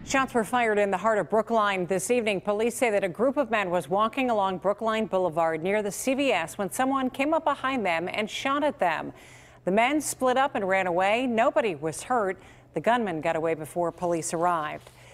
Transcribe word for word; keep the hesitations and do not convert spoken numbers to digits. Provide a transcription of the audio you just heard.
Shots were fired in the heart of Brookline this evening. Police say that a group of men was walking along Brookline Boulevard near the C V S when someone came up behind them and shot at them. The men split up and ran away. Nobody was hurt. The gunman got away before police arrived.